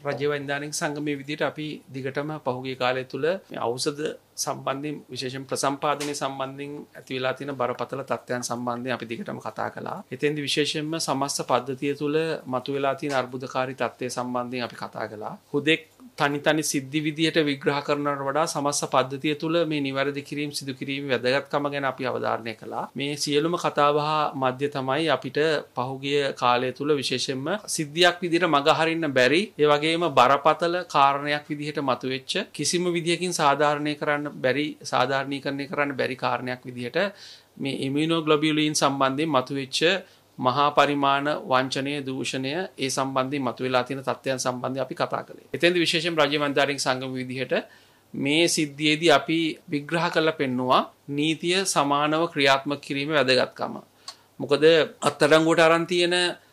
රජයේ වෛද්‍යානික සංගමයේ විදිහට අපි දිගටම පහුගිය කාලය තුල මේ ඖෂධ සම්බන්ධයෙන් විශේෂයෙන් ප්‍රසම්පාදනයේ සම්බන්ධයෙන් ඇති වෙලා තියෙන බරපතල තත්ත්වයන් සම්බන්ධයෙන් අපි දිගටම කතා කළා. එතෙන්දී විශේෂයෙන්ම සමස්ත පද්ධතිය තුල මතුවලා තියෙන අර්බුදකාරී තත්ත්වය සම්බන්ධයෙන් අපි කතා කළා. හුදෙක් තනි සිද්ධි විදියට විග්‍රහ කරනවට වඩා සමස්ත පද්ධතිය තුල මේ නිවැරදි කිරීම සිදු කිරීමේ වැදගත්කම ගැන අපි අවධාරණය කළා. මේ සියලුම කතාබහ මැද තමයි අපිට පහුගිය කාලය තුල විශේෂයෙන්ම සිද්ධියක් විදියට මග හරින්න බැරි, ඒ වගේම බරපතල කාරණයක් විදියට මතුවෙච්ච කිසිම විදියකින් සාධාරණීකරණය කරන්න බැරි කාරණයක් විදියට මේ ඉමුනෝග්ලොබියුලින් සම්බන්ධයෙන් මතුවෙච්ච මහා පරිමාණ වංචනය දූෂණය ඒ සම්බන්ධයෙන් මතුවලා තියෙන තත්ත්වයන් සම්බන්ධයෙන් අපි කතා කළේ. එතෙන්දී විශේෂයෙන් රාජ්‍ය වෛද්‍යානික සංගම විදිහට මේ සිද්ධියේදී අපි විග්‍රහ කරලා පෙන්නවා නීතිය සමානව ක්‍රියාත්මක කිරීමේ වැදගත්කම. මොකද අත්අඩංගුවට අරන් තියෙන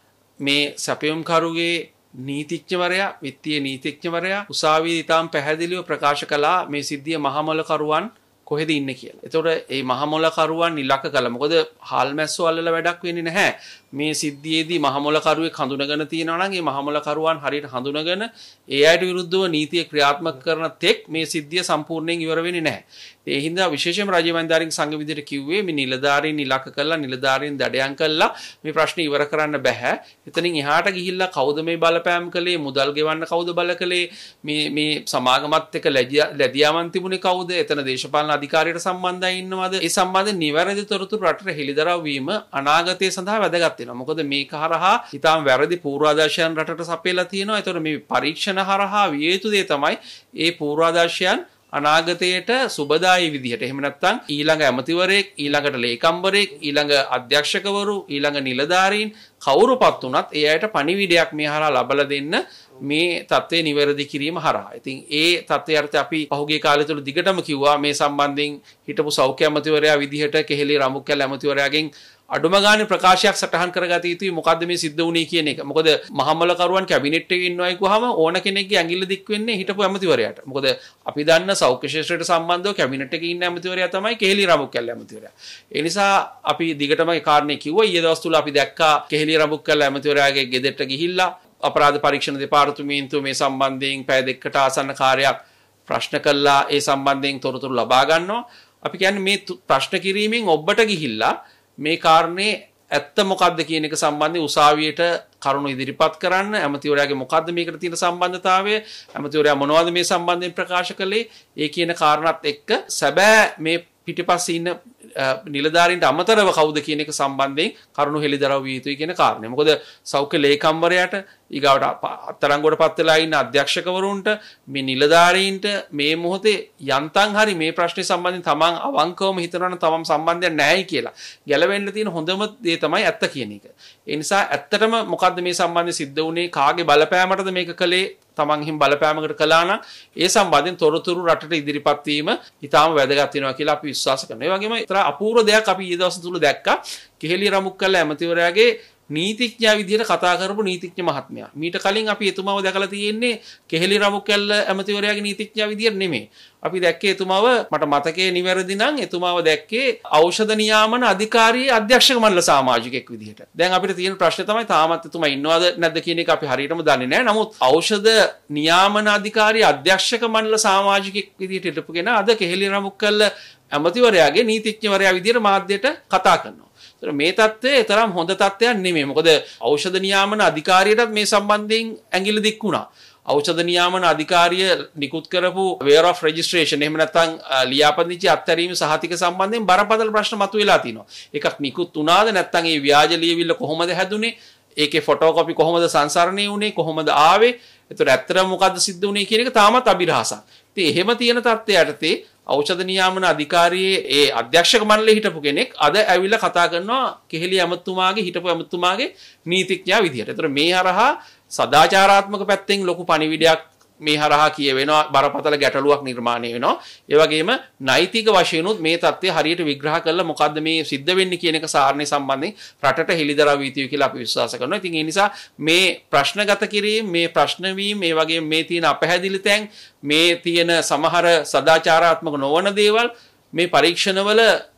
මේ සැපයුම්කරුගේ නීතිඥවරයා, විත්තිය නීතිඥවරයා උසාවියේ ඉතාම පැහැදිලිව ප්‍රකාශ කළා මේ සිද්ධිය මහමොලකරුවන් කොහෙද ඉන්නේ කියලා. එතකොට මේ මහමොලකරුවන් ඉලක්ක කළා. මොකද හාල්මැස්සෝ අල්ලලා වැඩක් වෙන්නේ නැහැ. මේ සිද්ධියේදී මහමොලකරුවෙක් හඳුනගෙන තියෙනවා නම් මේ මහමොලකරුවන් හරියට හඳුනගෙන ඒ අයට විරුද්ධව නීතිය ක්‍රියාත්මක කරන තෙක් මේ සිද්ධිය සම්පූර්ණයෙන් ඉවර වෙන්නේ නැහැ. ඒ හින්දා විශේෂයෙන්ම රාජ්‍ය වෛද්‍යානික සංඝ විදිහට කිව්වේ මේ නිලධාරීන් ඉලක්ක කළා, නිලධාරීන් දඩයන් කළා මේ ප්‍රශ්නේ ඉවර කරන්න බෑ. එතනින් එහාට ගිහිල්ලා කවුද මේ බලපෑම් කළේ, මුදල් ගෙවන්න කවුද බල කළේ, මේ සමාගමත් එක්ක ලැබියාවන් තිබුණේ කවුද, එතන දේශපාලන අධිකාරියට සම්බන්ධයි ඉන්නවද? ඒ සම්බන්ධයෙන් නිවැරදි තොරතුරු රටට හෙළිදරව් වීම අනාගතය සඳහා වැදගත් වෙනවා. මොකද මේක හරහා ඊටාම් වැරදි පූර්වාදර්ශයන් රටට සපයලා තියෙනවා. ඒතකොට මේ පරීක්ෂණ හරහා විය යුතු දේ තමයි ඒ පූර්වාදර්ශයන් අනාගතයට සුබදායි විදිහට. එහෙම නැත්නම් ඊළඟ ඇමතිවරයෙක්, ඊළඟට ලේකම්වරයෙක්, ඊළඟ අධ්‍යක්ෂකවරු, ඊළඟ නිලධාරීන් කවුරුපත් වුණත් ඒ අයට පණිවිඩයක් මේ හරහා ලබලා දෙන්න මේ තත්ත්වය නිවැරදි කිරීම හරහා. ඉතින් ඒ තත්ත්වයට අපි පහුගිය කාලය තුල දිගටම කිව්වා මේ සම්බන්ධයෙන් හිටපු සෞඛ්‍ය ඇමතිවරයා විදිහට කෙහෙලි රමුක්කල් ඇමතිවරයාගෙන් අඩුම ගානේ ප්‍රකාශයක් සටහන් කරගත යුතුයි මොකද්ද මේ සිද්ධ වුනේ කියන එක. මොකද මහමොලකරුවන් කැබිනට් එකේ ඉන්නවයි කිව්වහම ඕන කෙනෙක්ගේ ඇඟිල්ල දික් වෙන්නේ හිටපු ඇමතිවරයාට. මොකද අපි දන්න සෞඛ්‍ය ශාස්ත්‍රයට සම්බන්ධව කැබිනට් එකේ ඉන්න ඇමතිවරයා තමයි කෙහෙලි රමුක්කල් ඇමතිවරයා. ඒ නිසා අපි දිගටම ඒ කාරණේ කිව්වා. ඊයේ දවස් තුල අපි දැක්කා කෙහෙලි රමුක්කල් ඇමතිවරයාගේ ගෙදරට ගිහිල්ලා අපරාධ පරීක්ෂණ දෙපාර්තමේන්තුව මේ සම්බන්ධයෙන් පැය දෙකකට ආසන්න කාර්යයක් ප්‍රශ්න කළා. ඒ සම්බන්ධයෙන් තොරතුරු ලබා ගන්නවා. අපි කියන්නේ මේ ප්‍රශ්න කිරීමෙන් ඔබට ගිහිල්ලා මේ කාරණේ ඇත්ත මොකද්ද කියන එක සම්බන්ධයෙන් උසාවියට කරුණු ඉදිරිපත් කරන්න, ඇමතිවරයාගේ මොකද්ද මේකට තියෙන සම්බන්ධතාවය, ඇමතිවරයා මොනවද මේ සම්බන්ධයෙන් ප්‍රකාශ කළේ, ඒ කියන කාරණාත් එක්ක සැබෑ මේ පිටිපස්සේ ඉන්න නිලධාරීන්ට අමතරව කවුද කියන එක සම්බන්ධයෙන් කරුණු හෙළිදරව් විය යුතුයි කියන කාරණය. මොකද සෞඛ්‍ය ලේකම්වරයාට ඊගාවට අත්අඩංගුවට පත් වෙලා ඉන්න අධ්‍යක්ෂකවරුන්ට මේ නිලධාරීන්ට මේ මොහොතේ යන්තම් හරි මේ ප්‍රශ්නේ සම්බන්ධයෙන් තමන් අවංකවම හිතනවා නම් තමන් සම්බන්ධයක් නැහැයි කියලා ගැලවෙන්න තියෙන හොඳම දේ තමයි ඇත්ත කියන එක. ඒ නිසා ඇත්තටම මොකද්ද මේ සම්බන්ධයෙන් සිද්ධ වුනේ, කාගේ බලපෑමටද මේක කළේ, තමන් හිම් බලපෑමකට කළා නම් ඒ සම්බන්ධයෙන් තොරතුරු රටට ඉදිරිපත් වීම ඉතාම වැදගත් වෙනවා කියලා අපි විශ්වාස කරනවා. ඒ වගේම ඊතර අපූර්ව දෙයක් අපි ඊයේ දවස් තුල දැක්කා. කෙහෙලි රමුක්කල් ඇමතිවරයාගේ නීතිඥයා විදිහට කතා කරපු නීතිඥ මහත්මයා. මීට කලින් අපි එතුමාව දැකලා තියෙන්නේ කෙහෙලි රමුක්කල් ඇමතිවරයාගේ නීතිඥයා විදිහට නෙමෙයි. අපි දැක්කේ එතුමාව, මට මතකයේ නිවැරදි නම් එතුමාව දැක්කේ ඖෂධ නියාමන අධිකාරියේ අධ්‍යක්ෂක මණ්ඩල සමාජිකයෙක් විදිහට. දැන් අපිට තියෙන ප්‍රශ්නේ තමයි තාමත් එතුමා ඉන්නවද නැද්ද කියන එක අපි හරියටම දන්නේ නැහැ. නමුත් ඖෂධ නියාමන අධිකාරියේ අධ්‍යක්ෂක මණ්ඩල සමාජිකයෙක් විදිහට හිටපු කෙනා අද කෙහෙලි රමුක්කල් ඇමතිවරයාගේ නීතිඥවරයා විදිහට මාධ්‍යයට කතා කරනවා. මේ තත්ත්වය තරම් හොඳ තත්ත්වයක් නෙමෙයි. මොකද ඖෂධ නියාමන අධිකාරියටත් මේ සම්බන්ධයෙන් ඇඟිල්ල දික් වුණා. ඖෂධ නියාමන අධිකාරිය නිකුත් කරපු where of registration එහෙම නැත්නම් ලියාපදිංචි අත්හැරීම සහතික සම්බන්ධයෙන් බරපතල ප්‍රශ්න මතුවලා තිනවා. එකක් නිකුත් වුණාද නැත්නම් ඒ ව්‍යාජ ලියවිල්ල කොහොමද හැදුනේ? ඒකේ ෆොටෝකොපි කොහොමද සංසරණය වුණේ? කොහොමද ආවේ? ඒතර ඇත්තටම මොකද්ද සිද්ධ වුණේ කියන එක තාමත් අභිරහසක්. ඉතින් එහෙම තියෙන තත්ත්වයටදී ඖෂධ නියාමන අධිකාරියේ ඒ අධ්‍යක්ෂක මණ්ඩලයේ හිටපු කෙනෙක් අද ඇවිල්ලා කතා කරනවා කෙහෙලි ඇමතුමාගේ හිටපු ඇමතුමාගේ නීතිඥයා විදිහට. ඒතර මේ හරහා සදාචාරාත්මක පැත්තෙන් ලොකු පණිවිඩයක් මේ හරහා කියවෙනවා, බරපතල ගැටලුවක් නිර්මාණය වෙනවා. ඒ වගේම නෛතික වශයෙන් උත් මේ தත්ත්වය හරියට විග්‍රහ කරලා මොකද්ද මේ සිද්ධ වෙන්නේ කියන එක සාරණේ සම්බන්ධයෙන් රටට හෙළිදරව් වී තියු කියලා අපි විශ්වාස කරනවා. ඉතින් ඒ නිසා මේ ප්‍රශ්නගත කිරීම, මේ ප්‍රශ්න වීම, ඒ වගේම මේ තියෙන අපහැදිලි තැන්, මේ තියෙන සමහර සදාචාරාත්මක නොවන දේවල් මේ පරීක්ෂණවල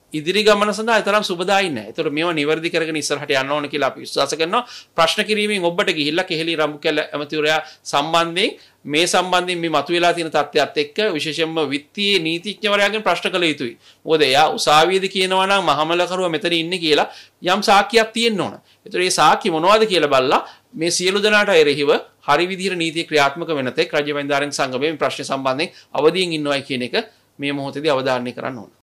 ඉදිරි ගමන සඳහා තරම් සුබදායි නැහැ. ඒතර මේවා නිවැරදි කරගෙන ඉස්සරහට යන්න ඕන කියලා අපි විශ්වාස කරනවා. ප්‍රශ්න කිරීමෙන් ඔබට ගිහිල්ලා කෙහෙලි රඹුකැල ඇමතිවරයා සම්බන්ධයෙන් මේ සම්බන්ධයෙන් මේ මතුවලා තියෙන තත්ත්වයක් එක්ක විශේෂයෙන්ම විත්තියේ නීතිඥවරයාගෙන් ප්‍රශ්න කළ යුතුයි. මොකද එයා උසාවියේදී කියනවා නම් මහමලකරුවා මෙතන ඉන්නේ කියලා යම් සාක්කියක් තියෙන්න ඕන. ඒතර මේ සාක්කි මොනවද කියලා බලලා මේ සියලු දෙනාට එරෙහිව හරි විදිහට නීතිය ක්‍රියාත්මක වෙන තෙක් රජ වෙන්දාරන් සංගමයේ මේ ප්‍රශ්න සම්බන්ධයෙන් අවදීන් ඉන්නවයි කියන එක මේ මොහොතේදී අවධාරණය කරන්න ඕන.